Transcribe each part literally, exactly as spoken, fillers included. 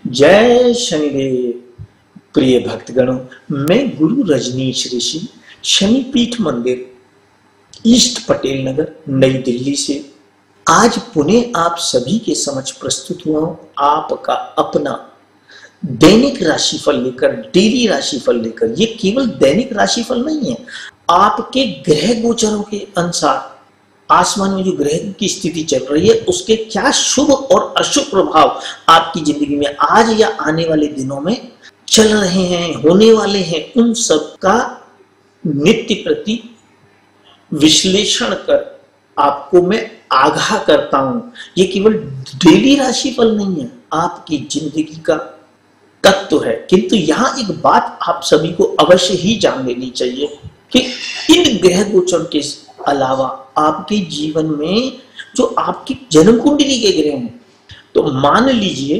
जय शनिदेव। प्रिय भक्तगणों, मैं गुरु रजनीश ऋषि शनिपीठ मंदिर ईस्ट पटेल नगर नई दिल्ली से आज पुनः आप सभी के समक्ष प्रस्तुत हुआ हूं। आपका अपना दैनिक राशिफल लेकर, डेली राशिफल लेकर। ये केवल दैनिक राशिफल नहीं है, आपके ग्रह गोचरों के अनुसार आसमान में जो ग्रह की स्थिति चल रही है उसके क्या शुभ और अशुभ प्रभाव आपकी जिंदगी में आज या आने वाले दिनों में चल रहे हैं, होने वाले हैं, उन सब का नित्य प्रति विश्लेषण कर आपको मैं आगाह करता हूं। ये केवल डेली राशिफल नहीं है, आपकी जिंदगी का तत्व है। किंतु यहां एक बात आप सभी को अवश्य ही जान लेनी चाहिए कि इन ग्रह गोचर के अलावा आपके जीवन में जो आपकी जन्म कुंडली के ग्रह हैं, तो मान लीजिए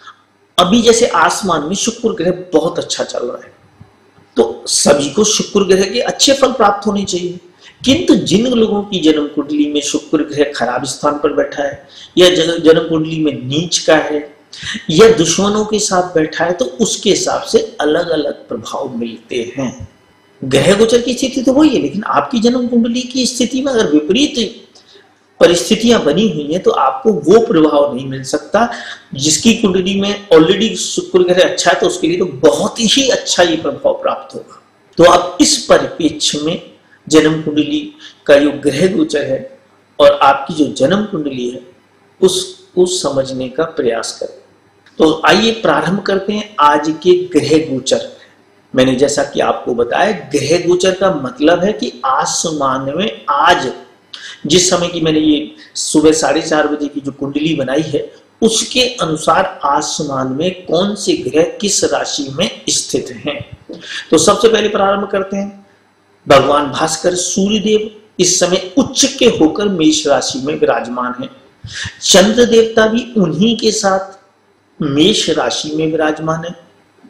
अभी जैसे आसमान में शुक्र ग्रह बहुत अच्छा चल रहा है, तो सभी को शुक्र ग्रह के अच्छे फल प्राप्त होने चाहिए। किंतु जिन लोगों की जन्म कुंडली में शुक्र ग्रह खराब स्थान पर बैठा है, या जन्म कुंडली में नीच का है, या दुश्मनों के साथ बैठा है, तो उसके हिसाब से अलग अलग प्रभाव मिलते हैं। ग्रह गोचर की स्थिति तो वही है, लेकिन आपकी जन्म कुंडली की स्थिति में अगर विपरीत परिस्थितियां बनी हुई हैं तो आपको वो प्रभाव नहीं मिल सकता। जिसकी कुंडली में ऑलरेडी शुक्र ग्रह अच्छा है तो उसके लिए तो बहुत ही अच्छा ये प्रभाव प्राप्त होगा। तो आप इस परिप्रेक्ष्य में जन्म कुंडली का जो ग्रह गोचर है और आपकी जो जन्म कुंडली है उसको समझने का प्रयास करें। तो आइए प्रारंभ करते हैं आज के ग्रह गोचर। मैंने जैसा कि आपको बताया, ग्रह गोचर का मतलब है कि आसमान में आज जिस समय की मैंने ये सुबह साढ़े चार बजे की जो कुंडली बनाई है उसके अनुसार आसमान में कौन से ग्रह किस राशि में स्थित हैं। तो सबसे पहले प्रारंभ करते हैं। भगवान भास्कर सूर्यदेव इस समय उच्च के होकर मेष राशि में विराजमान है। चंद्र देवता भी उन्हीं के साथ मेष राशि में विराजमान है।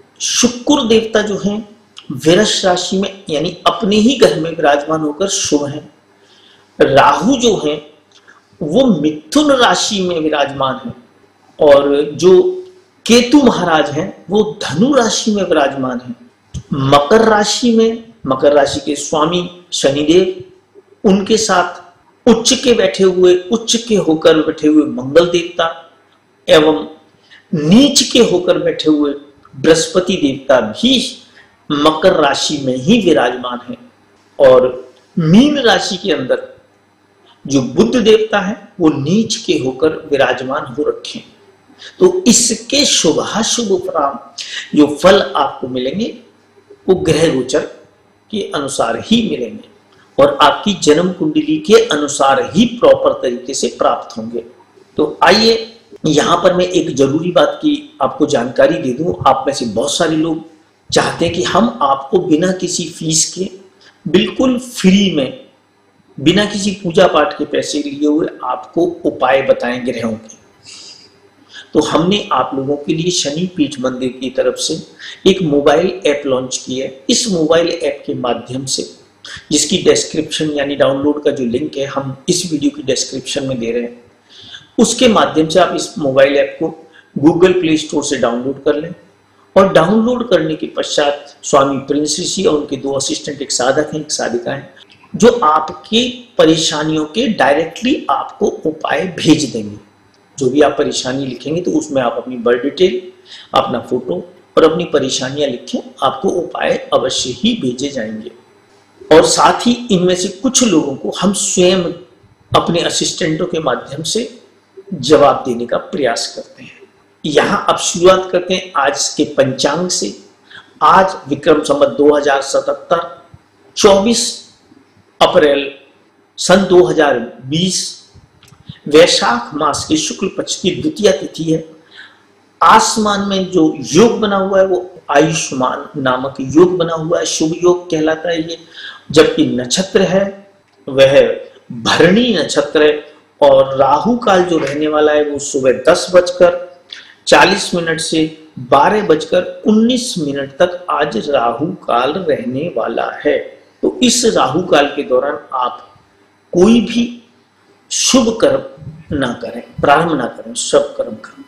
शुक्र देवता जो हैं वृष राशि में यानी अपने ही घर में विराजमान होकर शुभ हैं। राहु जो है वो मिथुन राशि में विराजमान है, और जो केतु महाराज हैं वो धनु राशि में विराजमान है। मकर राशि में, मकर राशि के स्वामी शनिदेव, उनके साथ उच्च के बैठे हुए उच्च के होकर बैठे हुए मंगल देवता एवं नीच के होकर बैठे हुए बृहस्पति देवता भी मकर राशि में ही विराजमान है। और मीन राशि के अंदर जो बुध देवता है वो नीच के होकर विराजमान हो रखे हैं। तो इसके शुभाशुभ फल जो फल आपको मिलेंगे वो ग्रह गोचर के अनुसार ही मिलेंगे और आपकी जन्म कुंडली के अनुसार ही प्रॉपर तरीके से प्राप्त होंगे। तो आइए यहां पर मैं एक जरूरी बात की आपको जानकारी दे दूं। आप में से बहुत सारे लोग चाहते हैं कि हम आपको बिना किसी फीस के, बिल्कुल फ्री में, बिना किसी पूजा पाठ के पैसे लिए हुए आपको उपाय बताएं ग्रहों के। तो हमने आप लोगों के लिए शनिपीठ मंदिर की तरफ से एक मोबाइल ऐप लॉन्च की है। इस मोबाइल ऐप के माध्यम से, जिसकी डिस्क्रिप्शन यानी डाउनलोड का जो लिंक है हम इस वीडियो की डिस्क्रिप्शन में दे रहे हैं, उसके माध्यम से आप इस मोबाइल ऐप को गूगल प्ले स्टोर से डाउनलोड कर लें। और डाउनलोड करने के पश्चात स्वामी प्रिंस ऋषि और उनके दो असिस्टेंट, एक साधक हैं एक साधिका है, जो आपकी परेशानियों के डायरेक्टली आपको उपाय भेज देंगे। जो भी आप परेशानी लिखेंगे तो उसमें आप अपनी बर्थ डिटेल, अपना फोटो और अपनी परेशानियां लिखें, आपको उपाय अवश्य ही भेजे जाएंगे। और साथ ही इनमें से कुछ लोगों को हम स्वयं अपने असिस्टेंटों के माध्यम से जवाब देने का प्रयास करते हैं। यहां अब शुरुआत करते हैं आज के पंचांग से। आज विक्रम संवत दो हजार सतहत्तर चौबीस अप्रैल सन दो हजार बीस वैशाख मास के शुक्ल पक्ष की द्वितीय तिथि है। आसमान में जो योग बना हुआ है वो आयुष्मान नामक योग बना हुआ है, शुभ योग कहलाता है ये। जबकि नक्षत्र है वह भरणी नक्षत्र है, और राहु काल जो रहने वाला है वो सुबह दस बजकर चालीस मिनट से बारह बजकर उन्नीस मिनट तक आज राहु काल रहने वाला है। तो इस राहु काल के दौरान आप कोई भी शुभ कर्म ना करें, प्रारंभ ना करें शुभ कर्म का।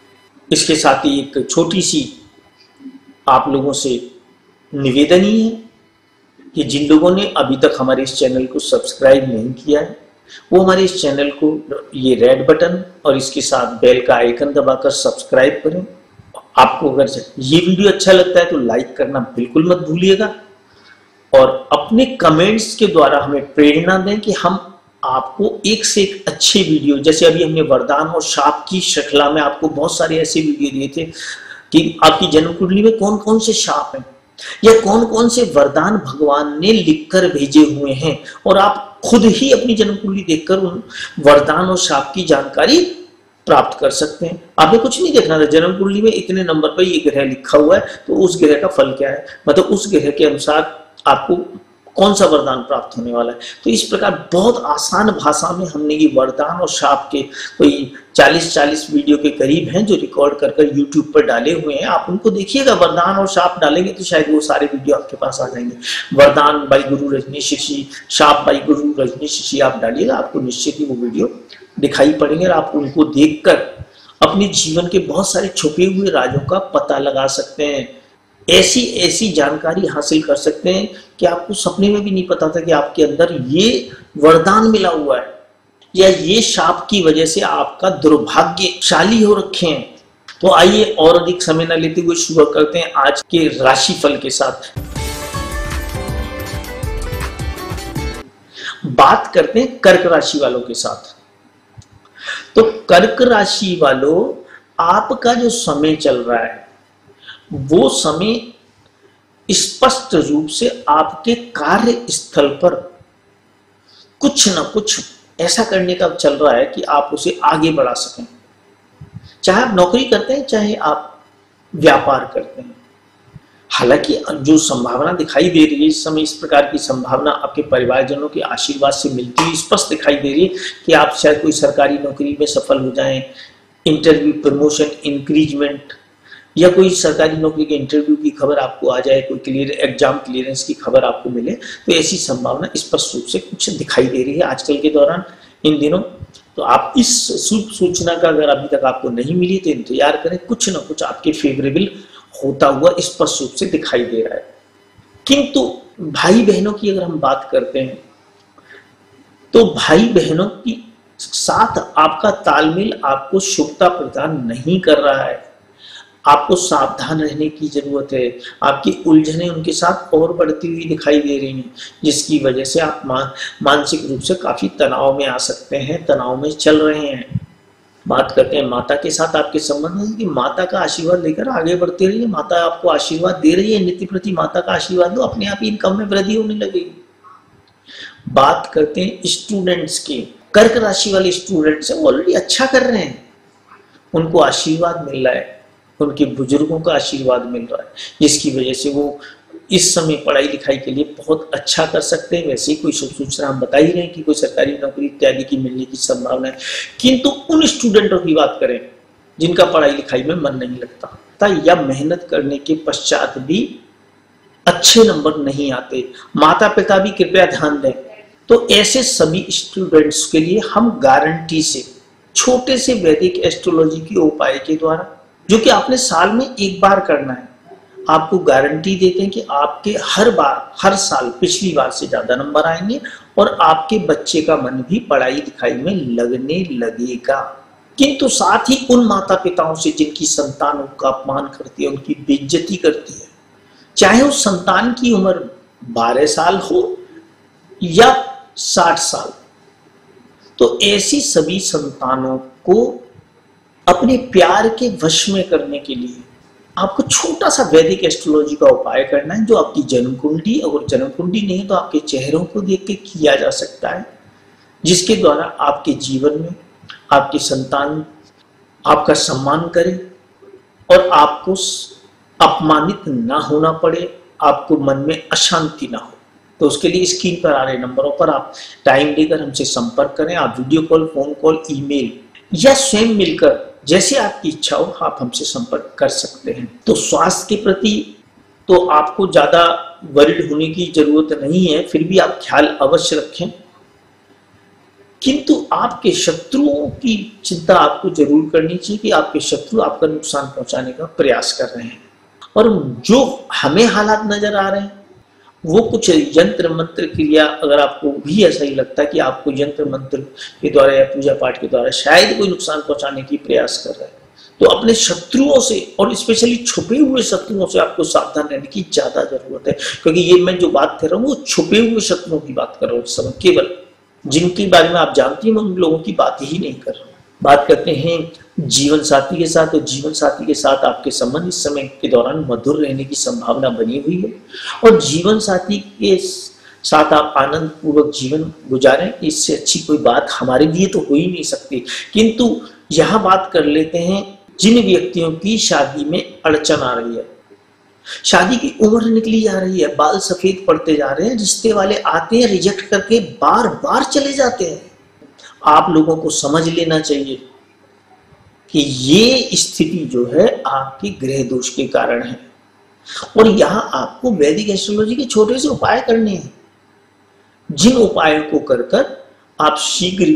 इसके साथ ही एक छोटी सी आप लोगों से निवेदन ही है कि जिन लोगों ने अभी तक हमारे इस चैनल को सब्सक्राइब नहीं किया है वो हमारे इस चैनल को ये रेड बटन और इसके साथ बेल का आइकन दबाकर सब्सक्राइब करें। आपको अगर ये वीडियो अच्छा लगता है तो लाइक करना बिल्कुल मत भूलिएगा और अपने कमेंट्स के द्वारा हमें प्रेरणा दें कि हम आपको एक से एक अच्छे वीडियो, जैसे अभी हमने वरदान और शाप की श्रृंखला में आपको बहुत सारे ऐसे वीडियो दिए थे कि आपकी जन्म कुंडली में कौन कौन से शाप हैं या कौन कौन से वरदान भगवान ने लिखकर भेजे हुए हैं और आप खुद ही अपनी जन्म कुंडली देखकर उन वरदान और शाप की जानकारी प्राप्त कर सकते हैं। आपने कुछ नहीं देखना था, जन्म कुंडली में इतने नंबर पर ये ग्रह लिखा हुआ है तो उस ग्रह का फल क्या है, मतलब उस ग्रह के अनुसार आपको कौन सा वरदान प्राप्त होने वाला है। तो इस प्रकार बहुत आसान भाषा में हमने ये वरदान और शाप के कोई चालीस चालीस वीडियो के करीब हैं जो रिकॉर्ड कर कर यूट्यूब पर डाले हुए हैं। आप उनको देखिएगा, वरदान और शाप डालेंगे तो शायद वो सारे वीडियो आपके पास आ जाएंगे। वरदान by Guru Rajneesh Rishi, shop by गुरु रजनीश ऋषि आप डालिएगा, आपको निश्चित ही वो वीडियो दिखाई पड़ेंगे और आप उनको देखकर अपने जीवन के बहुत सारे छुपे हुए राजों का पता लगा सकते हैं। ऐसी ऐसी जानकारी हासिल कर सकते हैं कि आपको सपने में भी नहीं पता था कि आपके अंदर ये वरदान मिला हुआ है या ये शाप की वजह से आपका दुर्भाग्यशाली हो रखे हैं। तो आइए और अधिक समय न लेते हुए शुरू करते हैं आज के राशिफल के साथ। बात करते हैं कर्क राशि वालों के साथ। तो कर्क राशि वालों, आपका जो समय चल रहा है वो समय स्पष्ट रूप से आपके कार्य स्थल पर कुछ ना कुछ ऐसा करने का चल रहा है कि आप उसे आगे बढ़ा सकें। चाहे आप नौकरी करते हैं चाहे आप व्यापार करते हैं। हालांकि जो संभावना दिखाई दे रही है इस समय, इस प्रकार की संभावना आपके परिवारजनों के आशीर्वाद से मिलती हुई स्पष्ट दिखाई दे रही है कि आप शायद कोई सरकारी नौकरी में सफल हो जाएं, इंटरव्यू, प्रमोशन, इंक्रीजमेंट या कोई सरकारी नौकरी के इंटरव्यू की खबर आपको आ जाए, कोई क्लियर एग्जाम क्लियरेंस की खबर आपको मिले, तो ऐसी संभावना स्पष्ट रूप से कुछ दिखाई दे रही है आजकल के दौरान, इन दिनों। तो आप इस शुभ सूचना का अगर अभी तक आपको नहीं मिली तो इंतजार करें, कुछ ना कुछ आपके फेवरेबल होता हुआ स्पष्ट रूप से दिखाई दे रहा है। किंतु भाई बहनों की अगर हम बात करते हैं तो भाई बहनों की साथ आपका तालमेल आपको शुभता प्रदान नहीं कर रहा है। आपको सावधान रहने की जरूरत है। आपकी उलझनें उनके साथ और बढ़ती हुई दिखाई दे रही हैं, जिसकी वजह से आप मा, मानसिक रूप से काफी तनाव में आ सकते हैं, तनाव में चल रहे हैं। बात करते हैं माता के साथ आपके संबंध में कि माता का आशीर्वाद लेकर आगे बढ़ते रहिए। माता आपको आशीर्वाद दे रही है, नित्य प्रति माता का आशीर्वाद दो, अपने आप ही इनकम में वृद्धि होने लगेगी। बात करते हैं स्टूडेंट्स की। कर्क राशि वाले स्टूडेंट्स ऑलरेडी अच्छा कर रहे हैं, उनको आशीर्वाद मिल रहा है, उनके बुजुर्गों का आशीर्वाद मिल रहा है, जिसकी वजह से वो इस समय पढ़ाई लिखाई के लिए बहुत अच्छा कर सकते हैं। वैसे ही कोई शुभ सूचना हम बता ही रहे हैं कि कोई सरकारी नौकरी इत्यादि की मिलने की संभावना है। किंतु उन स्टूडेंटों की बात करें जिनका पढ़ाई लिखाई में मन नहीं लगता या मेहनत करने के पश्चात भी अच्छे नंबर नहीं आते, माता पिता भी कृपया ध्यान दें। तो ऐसे सभी स्टूडेंट्स के लिए हम गारंटी से छोटे से वैदिक एस्ट्रोलॉजी के उपाय के द्वारा, जो कि आपने साल में एक बार करना है, आपको गारंटी देते हैं कि आपके हर बार हर साल पिछली बार से ज्यादा नंबर आएंगे और आपके बच्चे का मन भी पढ़ाई लिखाई में लगने लगेगा। किंतु साथ ही उन माता पिताओं से जिनकी संतान उनका अपमान करती है, उनकी बेइज्जती करती है, चाहे उस संतान की उम्र बारह साल हो या साठ साल, तो ऐसी सभी संतानों को अपने प्यार के वश में करने के लिए आपको छोटा सा वैदिक एस्ट्रोलॉजी का उपाय करना है, जो आपकी जन्म कुंडली, अगर जन्म कुंडली नहीं तो आपके चेहरों को देख के किया जा सकता है, जिसके द्वारा आपके जीवन में आपकी संतान आपका सम्मान करे और आपको अपमानित ना होना पड़े, आपको मन में अशांति ना हो। तो उसके लिए स्क्रीन पर आ रहे नंबरों पर आप टाइम लेकर हमसे संपर्क करें। आप video call, phone call, email या स्वयं मिलकर जैसे आपकी इच्छा हो आप हमसे संपर्क कर सकते हैं। तो स्वास्थ्य के प्रति तो आपको ज्यादा वरिड होने की जरूरत नहीं है, फिर भी आप ख्याल अवश्य रखें। किंतु आपके शत्रुओं की चिंता आपको जरूर करनी चाहिए कि आपके शत्रु आपका नुकसान पहुंचाने का प्रयास कर रहे हैं। और जो हमें हालात नजर आ रहे हैं वो कुछ यंत्र मंत्र क्रिया, अगर आपको भी ऐसा ही लगता है कि आपको यंत्र मंत्र के द्वारा या पूजा पाठ के द्वारा शायद कोई नुकसान पहुंचाने की प्रयास कर रहा है, तो अपने शत्रुओं से और स्पेशली छुपे हुए शत्रुओं से आपको सावधान रहने की ज्यादा जरूरत है। क्योंकि ये मैं जो बात कर रहा हूँ वो छुपे हुए शत्रुओं की बात कर रहा हूँ इस समय, केवल जिनके बारे में आप जानती हैं मैं उन लोगों की बात ही नहीं कर रहा हूँ। बात करते हैं जीवन साथी के साथ। तो जीवन साथी के साथ आपके संबंध इस समय के दौरान मधुर रहने की संभावना बनी हुई है और जीवन साथी के साथ आप आनंद पूर्वक जीवन गुजारें, इससे अच्छी कोई बात हमारे लिए तो हो ही नहीं सकती। किंतु यहाँ बात कर लेते हैं जिन व्यक्तियों की शादी में अड़चन आ रही है, शादी की उम्र निकली जा रही है, बाल सफेद पड़ते जा रहे हैं, रिश्ते वाले आते हैं रिजेक्ट करके बार बार चले जाते हैं। आप लोगों को समझ लेना चाहिए कि ये स्थिति जो है आपके ग्रह दोष के कारण है और यहां आपको वैदिक एस्ट्रोलॉजी के छोटे से उपाय करने हैं, जिन उपायों को कर कर आप शीघ्र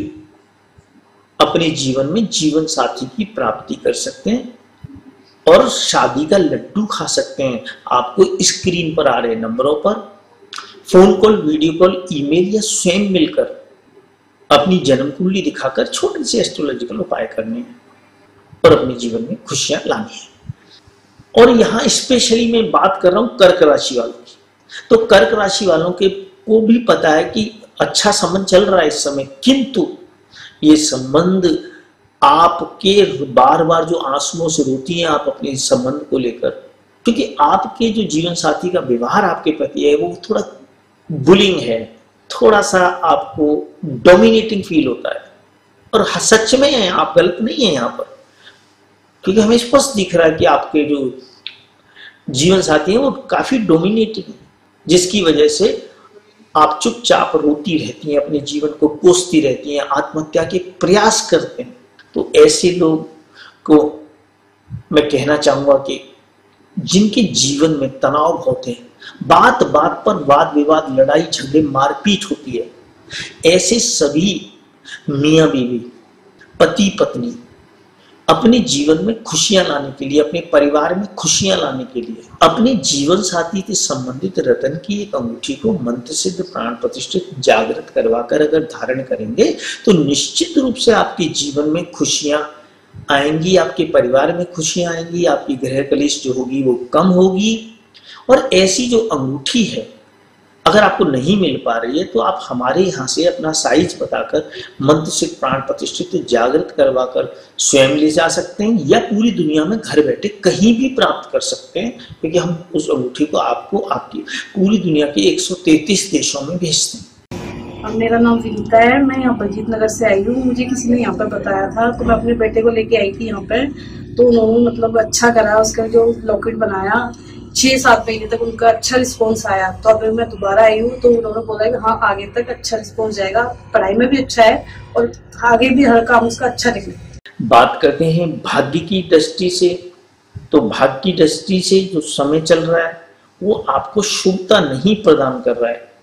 अपने जीवन में जीवन साथी की प्राप्ति कर सकते हैं और शादी का लड्डू खा सकते हैं। आपको स्क्रीन पर आ रहे नंबरों पर phone call, video call, email या स्वयं मिलकर अपनी जन्म कुंडली दिखाकर छोटे से एस्ट्रोलॉजिकल उपाय करने हैं और अपने जीवन में खुशियां लानी है। और यहाँ स्पेशली मैं बात कर रहा हूं कर्क राशि वालों की। तो कर्क राशि वालों के को भी पता है कि अच्छा संबंध चल रहा है इस समय, किंतु ये संबंध आपके बार बार जो आंसुओं से रोती हैं आप अपने संबंध को लेकर, क्योंकि आपके जो जीवन साथी का व्यवहार आपके प्रति है वो थोड़ा बुलिंग है, थोड़ा सा आपको डोमिनेटिंग फील होता है। और सच में है, आप गलत नहीं है यहाँ पर, क्योंकि हमें स्पष्ट दिख रहा है कि आपके जो जीवन साथी हैं वो काफी डोमिनेटिंग है, जिसकी वजह से आप चुपचाप रोती रहती हैं, अपने जीवन को कोसती रहती हैं, आत्महत्या के प्रयास करते हैं। तो ऐसे लोग को मैं कहना चाहूंगा कि जिनके जीवन में तनाव होते हैं, बात बात पर वाद विवाद, लड़ाई झगड़े, मारपीट होती है, ऐसे सभी मियां बीवी, पति पत्नी अपने जीवन में खुशियां लाने के लिए, अपने परिवार में खुशियां लाने के लिए अपने जीवन साथी से संबंधित रतन की एक अंगूठी को मंत्र सिद्ध प्राण प्रतिष्ठित जागृत करवाकर अगर धारण करेंगे तो निश्चित रूप से आपके जीवन में खुशियां आएंगी, आपके परिवार में खुशियां आएंगी, आपकी ग्रह कलेश जो होगी वो कम होगी। और ऐसी जो अंगूठी है अगर आपको नहीं मिल पा रही है तो आप हमारे यहाँ से अपना साइज बताकर मंत्र से प्राण प्रतिष्ठित जागृत करवाकर स्वयं ले जा सकते हैं या पूरी दुनिया में घर बैठे कहीं भी प्राप्त कर सकते हैं, क्योंकि हम उस अंगूठी को आपको आपकी पूरी दुनिया के एक सौ तैंतीस देशों में भेजते हैं। अब मेरा नाम विनीता है, मैं यहाँ बलजीत नगर से आई हूँ। मुझे किसी ने यहाँ पर बताया था तो मैं अपने बेटे को लेके आई थी यहाँ पे, तो उन्होंने मतलब अच्छा करा, उसका जो लॉकेट बनाया छह सात महीने तक उनका अच्छा रिस्पॉन्स आया। तो अब मैं दोबारा आई हूँ तो उन्होंने बोला कि हाँ आगे तक अच्छा रिस्पॉन्स जाएगा, पढ़ाई में भी अच्छा है और आगे भी हर काम उसका अच्छा निकले। बात करते हैं भाग्य की दृष्टि से। तो भाग्य की दृष्टि से जो समय चल रहा है वो आपको शुभता नहीं प्रदान कर रहा है।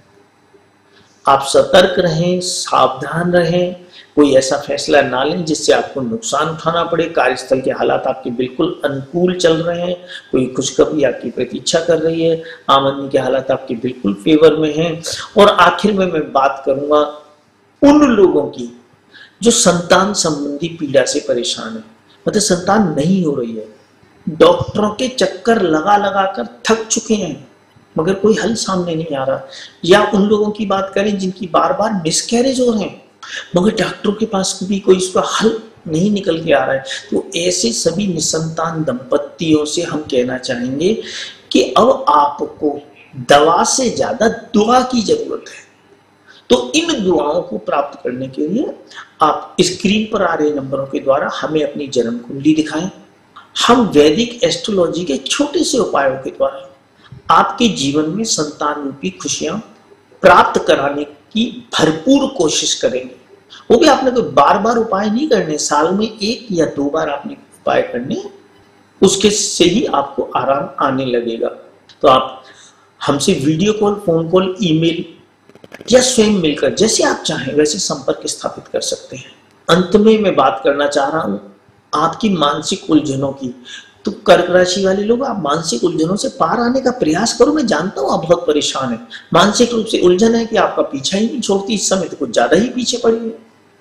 आप सतर्क रहें, सावधान रहें, कोई ऐसा फैसला ना लें जिससे आपको नुकसान उठाना पड़े। कार्यस्थल के हालात आपके बिल्कुल अनुकूल चल रहे हैं, कोई खुशखबरी आपकी प्रतीक्षा कर रही है, आमदनी के हालात आपके बिल्कुल फेवर में हैं। और आखिर में मैं बात करूंगा उन लोगों की जो संतान संबंधी पीड़ा से परेशान है, मतलब संतान नहीं हो रही है, डॉक्टरों के चक्कर लगा लगा कर थक चुके हैं मगर कोई हल सामने नहीं आ रहा। या उन लोगों की बात करें जिनकी बार बार मिसकैरेज हो रहे हैं मगर डॉक्टरों के पास भी कोई इसका हल नहीं निकल के आ रहा है। तो ऐसे सभी निसंतान दंपतियों से हम कहना चाहेंगे कि अब आपको दवा से ज्यादा दुआ की जरूरत है। तो इन दुआओं को प्राप्त करने के लिए आप स्क्रीन पर आ रहे नंबरों के द्वारा हमें अपनी जन्म कुंडली दिखाएं। हम वैदिक एस्ट्रोलॉजी के छोटे से उपायों के द्वारा आपके जीवन में संतान रूपी खुशियां प्राप्त कराने की भरपूर कोशिश करेंगे। वो भी आपने कोई बार बार उपाय नहीं करने, साल में एक या दो बार आपने उपाय करने, उसके से ही आपको आराम आने लगेगा। तो आप हमसे video call, phone call, email या स्वयं मिलकर जैसे आप चाहें वैसे संपर्क स्थापित कर सकते हैं। अंत में मैं बात करना चाह रहा हूं आपकी मानसिक उलझनों की। तो कर्क राशि वाले लोग, आप मानसिक उलझनों से पार आने का प्रयास करो। मैं जानता हूं आप बहुत परेशान हैं, मानसिक रूप से उलझन है कि आपका पीछा ही नहीं छोड़ती, इस समय तो कुछ ज्यादा ही पीछे पड़ी है,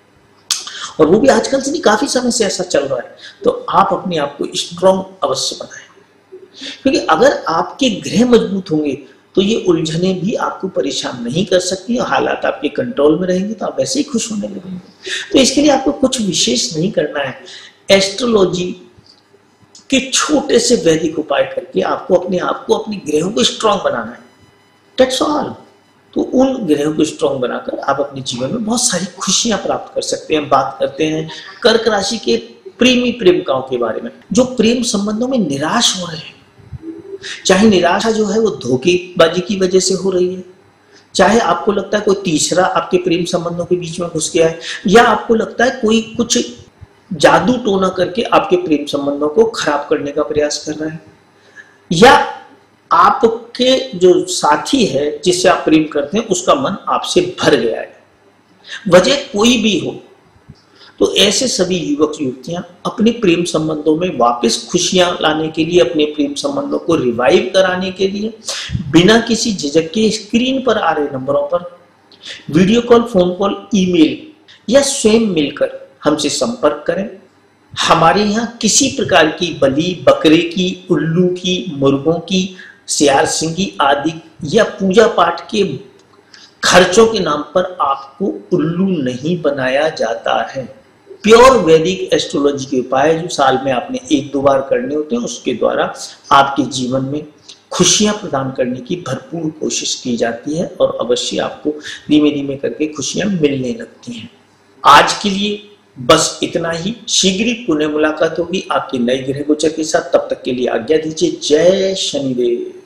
और वो भी आजकल से नहीं, काफी समय से ऐसा चल रहा है। तो आप अपने आप को स्ट्रॉन्ग अवश्य बनाएं, क्योंकि अगर आपके ग्रह मजबूत होंगे तो ये उलझने भी आपको परेशान नहीं कर सकती, और हालात आपके कंट्रोल में रहेंगे तो आप वैसे ही खुश होने लगेंगे। तो इसके लिए आपको कुछ विशेष नहीं करना है, एस्ट्रोलॉजी के छोटे से वैदिक उपाय करके आपको अपने आप को, अपने ग्रहों को स्ट्रॉन्ग बनाना है, दैट्स ऑल। तो उन ग्रहों को स्ट्रॉन्ग बनाकर आप अपने जीवन में बहुत सारी खुशियां प्राप्त कर सकते हैं। बात करते हैं कर्क राशि के प्रेमी प्रेमिकाओं के बारे में, जो प्रेम संबंधों में निराश हो रहे हैं। चाहे निराशा जो है वो धोखेबाजी की वजह से हो रही है, चाहे आपको लगता है कोई तीसरा आपके प्रेम संबंधों के बीच में घुस गया है, या आपको लगता है कोई कुछ जादू टोना करके आपके प्रेम संबंधों को खराब करने का प्रयास कर रहा है, या आपके जो साथी है जिससे आप प्रेम करते हैं उसका मन आपसे भर गया है। वजह कोई भी हो, तो ऐसे सभी युवक युवतियां अपने प्रेम संबंधों में वापस खुशियां लाने के लिए, अपने प्रेम संबंधों को रिवाइव कराने के लिए बिना किसी झिझक के स्क्रीन पर आ रहे नंबरों पर video call, phone call, email या स्वयं मिलकर हमसे संपर्क करें। हमारे यहाँ किसी प्रकार की बलि, बकरे की, उल्लू की, मुर्गों की, सियार सिंगी आदि या पूजा पाठ के खर्चों के नाम पर आपको उल्लू नहीं बनाया जाता है। प्योर वैदिक एस्ट्रोलॉजी के उपाय जो साल में आपने एक दो बार करने होते हैं, उसके द्वारा आपके जीवन में खुशियां प्रदान करने की भरपूर कोशिश की जाती है, और अवश्य आपको धीमे धीमे करके खुशियां मिलने लगती हैं। आज के लिए बस इतना ही। शीघ्र ही पुनः मुलाकात होगी आपके नए ग्रह गोचर के साथ। तब तक के लिए आज्ञा दीजिए। जय शनिदेव।